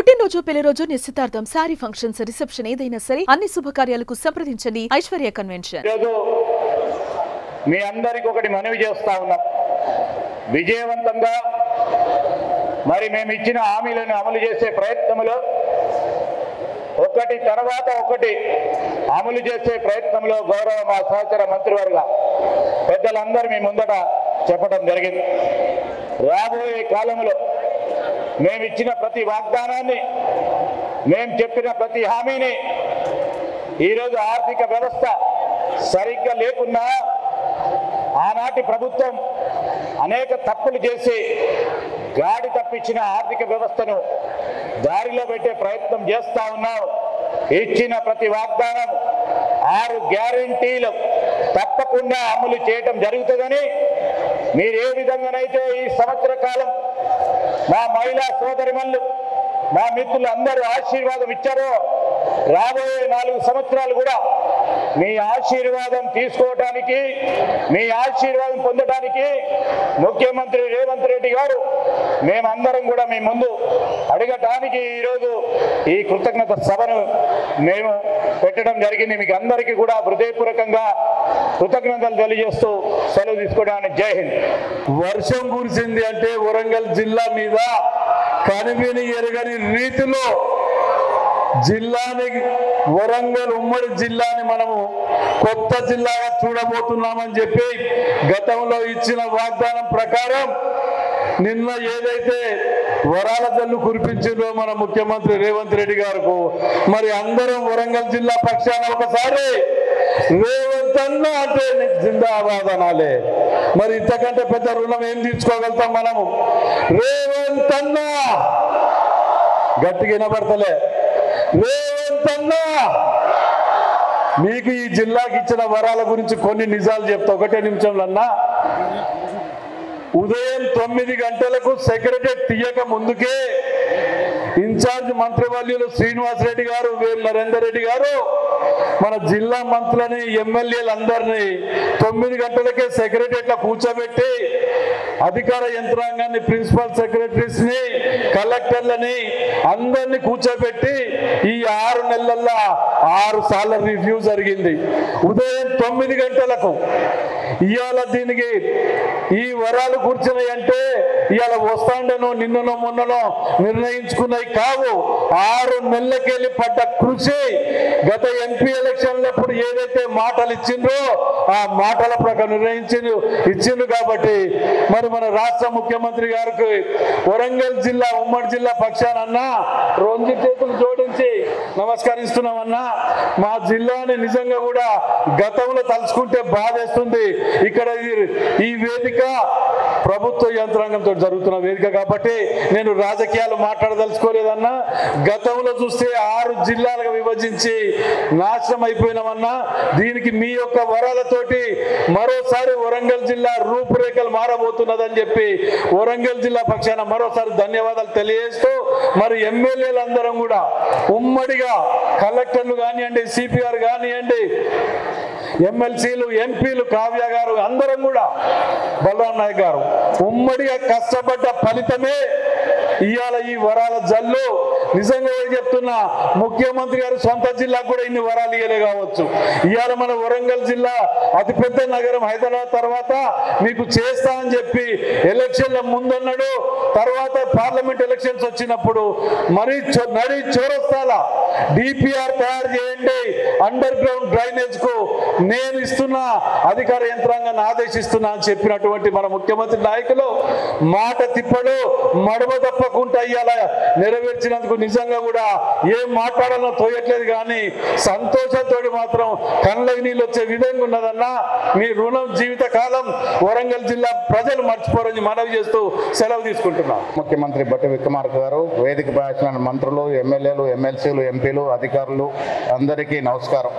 పుట్టినరోజు, పెళ్లి రోజు, నిశ్చితార్థం, సారీ ఫంక్షన్స్, రిసెప్షన్ ఏదైనా సరే అన్ని శుభకార్యాలకు సంప్రదించండి ఐశ్వర్య కన్వెన్షన్. మీ అందరికి ఒకటి మనవి చేస్తా ఉన్నాం. విజయవంతంగా మరి మేము ఇచ్చిన హామీలను అమలు చేసే ప్రయత్నంలో ఒకటి తర్వాత ఒకటి అమలు చేసే ప్రయత్నంలో గౌరవ మా సహచర మంత్రివర్గ పెద్దలందరూ మీ ముందట చెప్పడం జరిగింది. రాబోయే కాలంలో మేము ఇచ్చిన ప్రతి వాగ్దానాన్ని, మేము చెప్పిన ప్రతి హామీని ఈరోజు ఆర్థిక వ్యవస్థ సరిగ్గా లేకున్నా ఆనాటి ప్రభుత్వం అనేక తప్పులు చేసి గాడి తప్పించిన ఆర్థిక వ్యవస్థను దారిలో పెట్టే ప్రయత్నం చేస్తా ఉన్నాం. ఇచ్చిన ప్రతి వాగ్దానం 6 గ్యారెంటీలు తప్పకుండా అమలు చేయటం జరుగుతుందని, మీరు ఏ విధంగానైతే ఈ సంవత్సర కాలం మా మహిళా సోదరిమణులు, మా మిత్రులు అందరూ ఆశీర్వాదం ఇచ్చారో, రాబోయే 4 సంవత్సరాలు కూడా మీ ఆశీర్వాదం తీసుకోవడానికి, మీ ఆశీర్వాదం పొందడానికి ముఖ్యమంత్రి రేవంత్ రెడ్డి గారు మేమందరం కూడా మీ ముందు అడగటానికి ఈరోజు ఈ కృతజ్ఞత సభను మేము పెట్టడం జరిగింది. మీకు అందరికీ కూడా హృదయపూర్వకంగా కృతజ్ఞతలు తెలియజేస్తూ సెలవు తీసుకోవడానికి జై హింద్. వర్షం కురిసింది అంటే వరంగల్ జిల్లా మీద కనివిని ఎరగని రీతిలో జిల్లాని, వరంగల్ ఉమ్మడి జిల్లాని మనము కొత్త జిల్లాగా చూడబోతున్నామని చెప్పి గతంలో ఇచ్చిన వాగ్దానం ప్రకారం నిన్న ఏదైతే వరాల జల్లు కురిపించిందో మన ముఖ్యమంత్రి రేవంత్ రెడ్డి గారు, మరి అందరం వరంగల్ జిల్లా పక్షాన ఒకసారి రేవంత్ అన్న అంటే జిందాబాద్ అనాలే. మరి ఇంతకంటే పెద్ద రుణం ఏం తీర్చుకోగలుగుతాం మనము? రేవంత్ అన్న గట్టిగా వినబడతలే. రేవంత్ అన్న మీకు ఈ జిల్లాకి ఇచ్చిన వరాల గురించి కొన్ని నిజాలు చెప్తా, ఒకటే నిమిషంలో అన్నా. ఉదయం 9 గంటలకు సెక్రటరీ తీయక ముందుకే ఇన్ఛార్జ్ మంత్రివర్యులు శ్రీనివాస్ రెడ్డి గారు, వేం నరేందర్ రెడ్డి గారు మన జిల్లా మంత్రులని, ఎమ్మెల్యేలందరినీ 9 గంటలకే సెక్రటరీలో కూర్చోబెట్టి అధికార యంత్రాంగాన్ని, ప్రిన్సిపల్ సెక్రటరీస్ ని, కలెక్టర్లని అందరినీ కూర్చోబెట్టి ఈ 6 నెలల్లో 6 సార్లు రివ్యూ జరిగింది. ఉదయం 9 గంటలకు. ఇవాళ దీనికి ఈ వరాలు కూర్చున్నాయి అంటే ఇవాళ వస్తాండనో నిన్ననో మొన్ననో నిర్ణయించుకున్నాయి కావు. 6 నెలలకెళ్ళి పడ్డ కృషి. గత ఎంపీ ఎలక్షన్లప్పుడు ఏదైతే మాటలు ఇచ్చిండ్రో ఆ మాటల ప్రకారం ఇచ్చిండ్రు కాబట్టి మరి మన రాష్ట్ర ముఖ్యమంత్రి గారికి వరంగల్ జిల్లా, ఉమ్మడి జిల్లా పక్షానన్నా 2 చేతులు జోడించి నమస్కరిస్తున్నామన్నా. మా జిల్లాని నిజంగా కూడా గతంలో తలుచుకుంటే బాధేస్తుంది. ఇక్కడ ఈ వేదిక ప్రభుత్వ యంత్రాంగంతో జరుగుతున్న వేదిక కాబట్టి నేను రాజకీయాలు మాట్లాడదలుచుకోలేదన్నా. గతంలో చూస్తే 6 జిల్లాలుగా విభజించి నాశనం అయిపోయినామన్నా. దీనికి మీ యొక్క వరాలతోటి మరోసారి వరంగల్ జిల్లా రూపురేఖలు మారబోతున్నదని చెప్పి వరంగల్ జిల్లా పక్షాన మరోసారి ధన్యవాదాలు తెలియజేస్తూ, మరి ఎమ్మెల్యేలందరం కూడా ఉమ్మడిగా కలెక్టర్లు కానివ్వండి, సిపిఆర్ కానివ్వండి, ఎమ్మెల్సీలు, ఎంపీలు, కావ్య గారు అందరం కూడా, బలరాం నాయక్ గారు ఉమ్మడిగా కష్టపడ్డ ఫలితమే ఇవాళ ఈ వరాల జల్లు. నిజంగా చెప్తున్నా, ముఖ్యమంత్రి గారు సొంత జిల్లాకు కూడా ఇన్ని వరాలు ఇయ్యలే కావచ్చు. ఇవాళ మన వరంగల్ జిల్లా అతిపెద్ద నగరం హైదరాబాద్ తర్వాత మీకు చేస్తా అని చెప్పి ఎలక్షన్ల ముందన్నాడు. తర్వాత పార్లమెంట్ ఎలక్షన్స్ వచ్చినప్పుడు మరి నడి చౌరస్తాల డిపిఆర్ తయారు చేయండి, అండర్ గ్రౌండ్ డ్రైనేజ్ కు నేను ఇస్తున్నా, అధికార యంత్రాంగాన్ని ఆదేశిస్తున్నా అని చెప్పినటువంటి మన ముఖ్యమంత్రి నాయకులు మాట తిప్పడు, మడమ తప్పకుండా ఇవాళ నెరవేర్చినందుకు నిజంగా కూడా ఏం మాట్లాడాలో తోయట్లేదు. కానీ సంతోషంతో మాత్రం కళ్ళకి నీళ్ళు వచ్చే విధంగా ఉన్నదన్నా. మీ రుణం జీవిత కాలం వరంగల్ జిల్లా ప్రజలు మర్చిపోరని మనవి చేస్తూ సెలవు తీసుకుంటున్నాం. ముఖ్యమంత్రి బట్టి విక్రమార్క గారు, వేదిక భాషణ మంత్రులు, ఎమ్మెల్యేలు, ఎమ్మెల్సీలు, ఎంపీలు, అధికారులు అందరికీ నమస్కారం.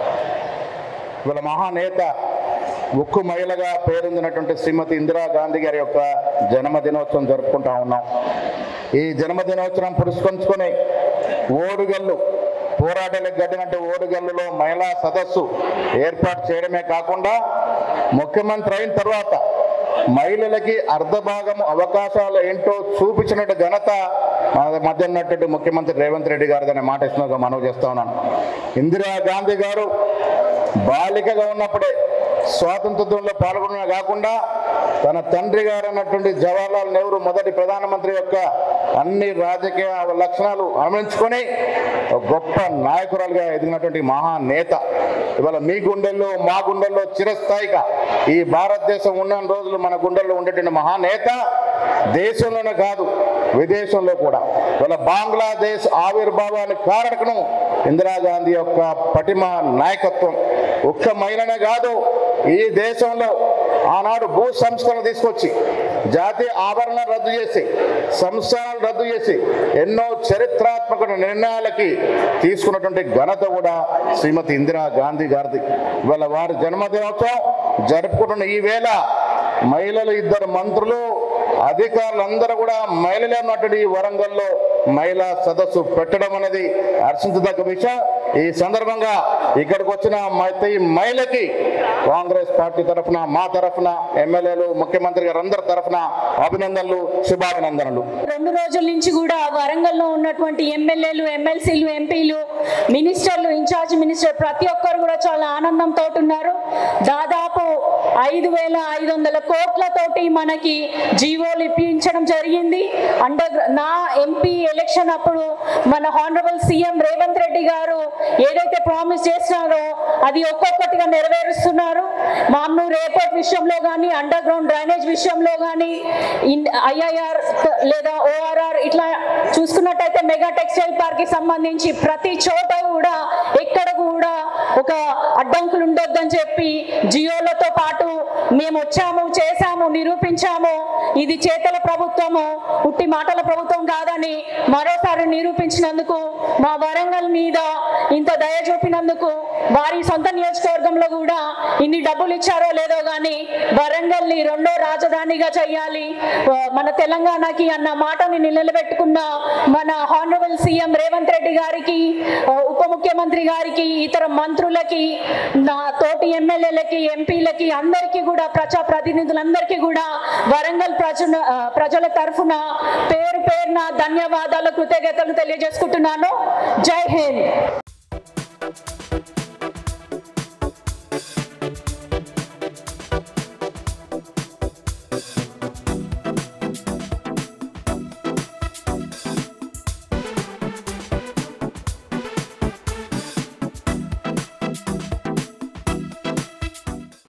ఇవాళ మహానేత, ఉక్కు మహిళగా పేరొందినటువంటి శ్రీమతి ఇందిరాగాంధీ గారి యొక్క జన్మదినోత్సవం జరుపుకుంటా ఉన్నాం. ఈ జన్మదినోత్సవం పురస్కరించుకొని ఓడుగల్లు పోరాటాలకు గడ్డినట్టు ఓడుగల్లులో మహిళా సదస్సు ఏర్పాటు చేయడమే కాకుండా ముఖ్యమంత్రి అయిన తర్వాత మహిళలకి అర్ధభాగం అవకాశాలు ఏంటో చూపించినట్టు ఘనత మధ్య ఉన్నటువంటి ముఖ్యమంత్రి రేవంత్ రెడ్డి గారు అనే మాట ఇస్తున్నా మనవి చేస్తా ఉన్నాను. ఇందిరా గాంధీ గారు బాలికగా ఉన్నప్పుడే స్వాతంత్రంలో పాల్గొనడమే కాకుండా తన తండ్రి గారు అన్నటువంటి జవహర్లాల్ నెహ్రూ మొదటి ప్రధానమంత్రి యొక్క అన్ని రాజకీయ లక్షణాలు అమర్చుకొని గొప్ప నాయకురాలుగా ఎదిగినటువంటి మహానేత. ఇవాళ మీ గుండెల్లో మా గుండెల్లో చిరస్థాయిగా ఈ భారతదేశం ఉన్న రోజులు మన గుండెల్లో ఉండేటువంటి మహానేత దేశంలోనే కాదు విదేశంలో కూడా. ఇవాళ బంగ్లాదేశ్ ఆవిర్భావానికి కారణం ఇందిరాగాంధీ యొక్క పటిమ నాయకత్వం. ఒక్క మహిళనే కాదు, ఈ దేశంలో ఆనాడు భూ సంస్కరణ తీసుకొచ్చి జాతీయ ఆభరణాలు రద్దు చేసి సంస్థానాలు రద్దు చేసి ఎన్నో చరిత్రాత్మక నిర్ణయాలకి తీసుకున్నటువంటి ఘనత కూడా శ్రీమతి ఇందిరా గాంధీ గారిది. ఇవాళ వారి జన్మదినోత్సవం జరుపుకుంటున్న ఈ వేళ మహిళలు 2 మంత్రులు అధికారులందరూ కూడా మహిళలే ఉన్నటువంటి ఈ వరంగల్లో మహిళా సదస్సు పెట్టడం అనేది హర్షించదగ్గ విషయం. ఈ సందర్భంగా ఇక్కడికి వచ్చిన ప్రతి మహిళకి కాంగ్రెస్ పార్టీ తరఫున మా తరఫున ఎమ్మెల్యేలు ముఖ్యమంత్రి గారు అందరి తరఫున అభినందనలు, శుభాభినందనలు. 2 రోజుల నుంచి కూడా వరంగల్లో ఉన్నటువంటి ఎమ్మెల్యేలు, ఎమ్మెల్సీలు, ఎంపీలు, మినిస్టర్లు, ఇన్ఛార్జ్ మినిస్టర్ ప్రతి ఒక్కరు కూడా చాలా ఆనందంతో ఉన్నారు. దాదాపు 5,500 కోట్లతోటి మనకి జీవోలు ఇప్పించడం జరిగింది. నా ఎంపీ ఎలక్షన్ అప్పుడు మన హానరబుల్ సీఎం రేవంత్ రెడ్డి గారు ఏదైతే ప్రామిస్ చేసినారో అది ఒక్కొక్కటిగా నెరవేరుస్తున్నారు. మామ్నూర్ ఎయిర్పోర్ట్ విషయంలో కానీ, అండర్ గ్రౌండ్ డ్రైనేజ్ విషయంలో కానీ, ఐఐఆర్ లేదా ఓఆర్ఆర్ ఇట్లా చూసుకున్నట్టయితే మెగా టెక్స్టైల్ పార్క్ కి సంబంధించి ప్రతి చోట కూడా ఎక్కడ కూడా ఒక అడ్డంకులు ఉండొద్దని చెప్పి జియోలతో పాటు మేము వచ్చాము, చేశాము, నిరూపించాము. ఇది చేతల ప్రభుత్వము, ఉట్టి మాటల ప్రభుత్వం కాదని మరోసారి నిరూపించినందుకు, మా వరంగల్ మీద ఇంత దయ చూపినందుకు, వారి సొంత నియోజకవర్గంలో కూడా ఇన్ని డబ్బులు ఇచ్చారో లేదో కానీ వరంగల్ని 2వ రాజధానిగా చేయాలి మన తెలంగాణకి అన్న మాటని నిలబెట్టుకున్న మన హానరబుల్ సీఎం రేవంత్ రెడ్డి గారికి, ఉప ముఖ్యమంత్రి గారికి, ఇతర మంత్రులకి, నా తోటి ఎమ్మెల్యేలకి, ఎంపీలకి అందరికీ కూడా, ప్రజా ప్రతినిధులందరికీ కూడా వరంగల్ ప్రజల తరఫున పేరున ధన్యవాదాలు, కృతజ్ఞతలు తెలియజేసుకుంటున్నాను. జై హింద్.